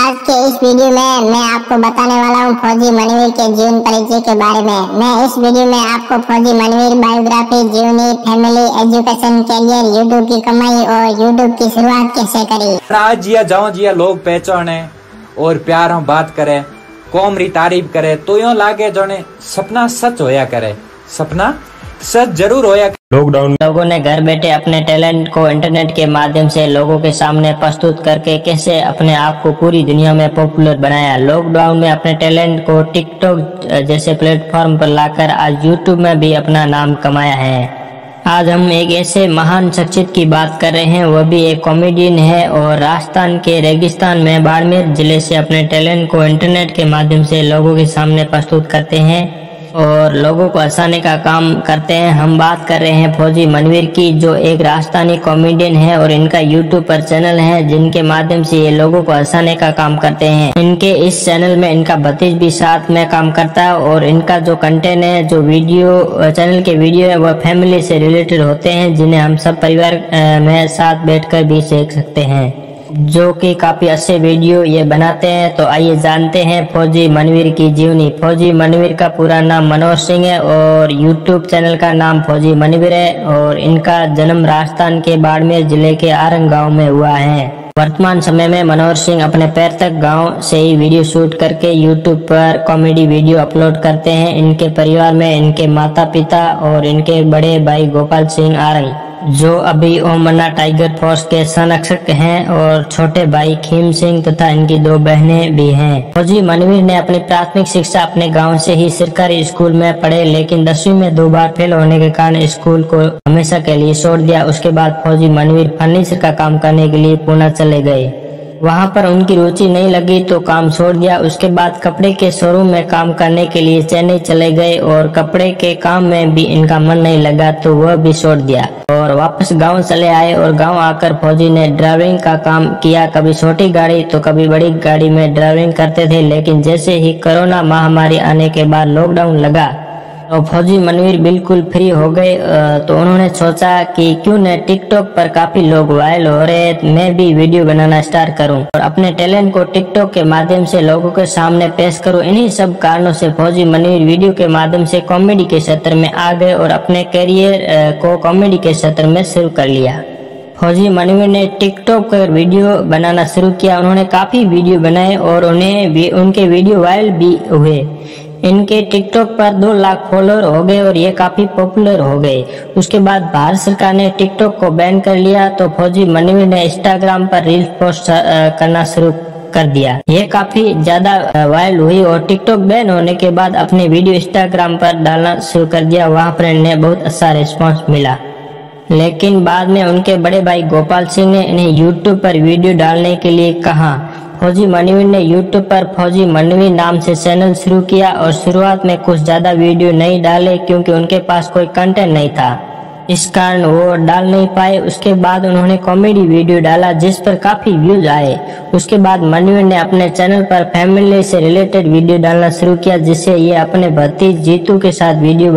आज के इस वीडियो में मैं आपको बताने वाला हूं फौजी मनवीर के जीवन परिचय के बारे में। मैं इस वीडियो में आपको फौजी मनवीर बायोग्राफी, जीवनी, फैमिली, एजुकेशन, करियर, यूट्यूब की कमाई और यूट्यूब की शुरुआत कैसे करी। आज जिया जाओ जिया लोग पहचाने और प्यार हम बात करे, कौम री तारीफ करे तो यूं लागे जाने सपना सच होया करे। सपना सच जरूर होया। लॉकडाउन लोगों ने घर बैठे अपने टैलेंट को इंटरनेट के माध्यम से लोगों के सामने प्रस्तुत करके कैसे अपने आप को पूरी दुनिया में पॉपुलर बनाया। लॉकडाउन में अपने टैलेंट को टिकटॉक जैसे प्लेटफॉर्म पर लाकर आज यूट्यूब में भी अपना नाम कमाया है। आज हम एक ऐसे महान शख्सियत की बात कर रहे हैं, वह भी एक कॉमेडियन है और राजस्थान के रेगिस्तान में बाड़मेर जिले से अपने टैलेंट को इंटरनेट के माध्यम से लोगों के सामने प्रस्तुत करते हैं और लोगों को हंसाने का काम करते हैं। हम बात कर रहे हैं फौजी मनवीर की, जो एक राजस्थानी कॉमेडियन है और इनका यूट्यूब पर चैनल है जिनके माध्यम से ये लोगों को हंसाने का काम करते हैं। इनके इस चैनल में इनका भतीज भी साथ में काम करता है और इनका जो कंटेंट है, जो वीडियो चैनल के वीडियो है, वह फैमिली से रिलेटेड होते हैं जिन्हें हम सब परिवार में साथ बैठकर भी देख सकते हैं, जो कि काफी अच्छे वीडियो ये बनाते हैं। तो आइए जानते हैं फौजी मनवीर की जीवनी। फौजी मनवीर का पूरा नाम मनोहर सिंह है और यूट्यूब चैनल का नाम फौजी मनवीर है और इनका जन्म राजस्थान के बाड़मेर जिले के आरंग गांव में हुआ है। वर्तमान समय में मनोहर सिंह अपने पैतृक गांव से ही वीडियो शूट करके यूट्यूब पर कॉमेडी वीडियो अपलोड करते हैं। इनके परिवार में इनके माता पिता और इनके बड़े भाई गोपाल सिंह आरंग, जो अभी ओमन्ना टाइगर फोर्स के संरक्षक हैं, और छोटे भाई खीम सिंह तथा इनकी 2 बहनें भी हैं। फौजी मनवीर ने अपनी प्राथमिक शिक्षा अपने गांव से ही सरकारी स्कूल में पढ़े, लेकिन 10वीं में 2 बार फेल होने के कारण स्कूल को हमेशा के लिए छोड़ दिया। उसके बाद फौजी मनवीर फर्नीचर का काम करने के लिए पुणे चले गए। वहां पर उनकी रुचि नहीं लगी तो काम छोड़ दिया। उसके बाद कपड़े के शोरूम में काम करने के लिए चेन्नई चले गए और कपड़े के काम में भी इनका मन नहीं लगा तो वह भी छोड़ दिया और वापस गांव चले आए। और गांव आकर फौजी ने ड्राइविंग का काम किया, कभी छोटी गाड़ी तो कभी बड़ी गाड़ी में ड्राइविंग करते थे। लेकिन जैसे ही कोरोना महामारी आने के बाद लॉकडाउन लगा तो फौजी मनवीर बिल्कुल फ्री हो गए। तो उन्होंने सोचा कि क्यों न टिकटॉक पर काफी लोग वायरल हो रहे हैं, मैं भी वीडियो बनाना स्टार्ट करूं और अपने टैलेंट को टिकटॉक के माध्यम से लोगों के सामने पेश करूं। इन्हीं सब कारणों से फौजी मनवीर वीडियो के माध्यम से कॉमेडी के क्षेत्र में आ गए और अपने करियर को कॉमेडी के क्षेत्र में शुरू कर लिया। फौजी मनवीर ने टिकटॉक पर वीडियो बनाना शुरू किया। उन्होंने काफी वीडियो बनाए और उनके वीडियो वायरल भी हुए। इनके टिकटॉक पर 2 लाख फॉलोअर हो गए और ये काफी पॉपुलर हो गए। उसके बाद भारत सरकार ने टिकटॉक को बैन कर लिया तो फौजी मनवीर ने इंस्टाग्राम पर रील्स पोस्ट करना शुरू कर दिया। ये काफी ज्यादा वायरल हुई और टिकटॉक बैन होने के बाद अपने वीडियो इंस्टाग्राम पर डालना शुरू कर दिया। वहाँ पर इन्हें बहुत अच्छा रिस्पॉन्स मिला, लेकिन बाद में उनके बड़े भाई गोपाल सिंह ने इन्हें यूट्यूब पर वीडियो डालने के लिए कहा। फौजी मनवीर ने यूट्यूब पर फौजी मनवीर नाम से चैनल शुरू किया और शुरुआत में कुछ ज्यादा वीडियो नहीं डाले क्योंकि उनके पास कोई कंटेंट नहीं था, इस कारण वो डाल नहीं पाए। उसके बाद उन्होंने कॉमेडी वीडियो डाला जिस पर काफी व्यूज आए। उसके बाद मनवीर ने अपने चैनल पर फैमिली से रिलेटेड वीडियो डालना शुरू किया, जिससे ये अपने भतीज जीतू के साथ वीडियो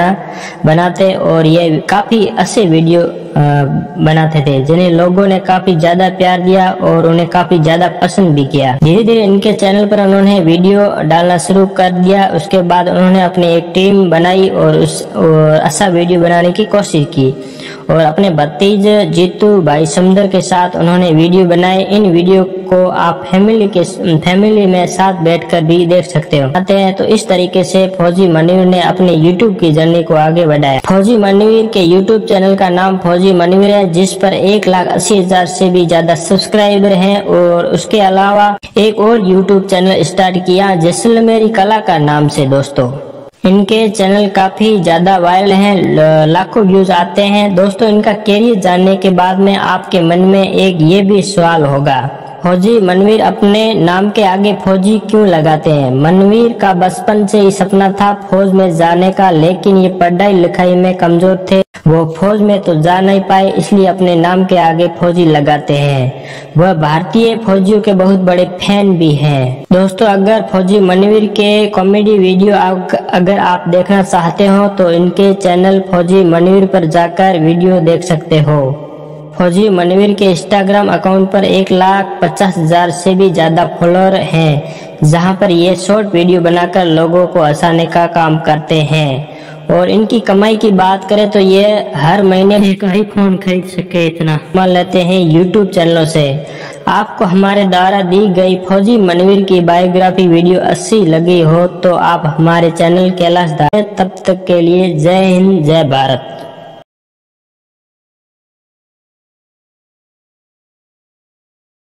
बनाते और ये काफी अच्छे वीडियो बनाते थे जिन्हें लोगों ने काफी ज्यादा प्यार दिया और उन्हें काफी ज्यादा पसंद भी किया। धीरे धीरे इनके चैनल पर उन्होंने वीडियो डालना शुरू कर दिया। उसके बाद उन्होंने अपनी एक टीम बनाई और अच्छा वीडियो बनाने की कोशिश की और अपने भतीज जीतू भाई समंदर के साथ उन्होंने वीडियो बनाए। इन वीडियो को आप फैमिली में साथ बैठकर भी देख सकते हो। तो इस तरीके से फौजी मनवीर ने अपने यूट्यूब की जर्नी को आगे बढ़ाया। फौजी मनवीर के यूट्यूब चैनल का नाम फौजी मनवीर है, जिस पर 1,80,000 से भी ज्यादा सब्सक्राइबर हैं। और उसके अलावा एक और यूट्यूब चैनल स्टार्ट किया जैसलमेरी कलाकार नाम से। दोस्तों, इनके चैनल काफी ज्यादा वायरल हैं, लाखों व्यूज आते हैं। दोस्तों, इनका कैरियर जानने के बाद में आपके मन में एक ये भी सवाल होगा, फौजी मनवीर अपने नाम के आगे फौजी क्यों लगाते हैं? मनवीर का बचपन से ही सपना था फौज में जाने का, लेकिन ये पढ़ाई लिखाई में कमजोर थे, वो फौज में तो जा नहीं पाए, इसलिए अपने नाम के आगे फौजी लगाते हैं। वह भारतीय फौजियों के बहुत बड़े फैन भी हैं। दोस्तों, अगर फौजी मनवीर के कॉमेडी वीडियो अगर आप देखना चाहते हो तो इनके चैनल फौजी मनवीर पर जाकर वीडियो देख सकते हो। फौजी मनवीर के इंस्टाग्राम अकाउंट पर 1,50,000 से भी ज्यादा फॉलोअर हैं, जहां पर ये शॉर्ट वीडियो बनाकर लोगों को हंसाने का काम करते हैं। और इनकी कमाई की बात करें तो ये हर महीने एक आईफोन खरीद सके इतना कमा लेते हैं यूट्यूब चैनलों से। आपको हमारे द्वारा दी गई फौजी मनवीर की बायोग्राफी वीडियो अच्छी लगी हो तो आप हमारे चैनल कैलाश धारा। तब तक के लिए जय हिंद, जय भारत।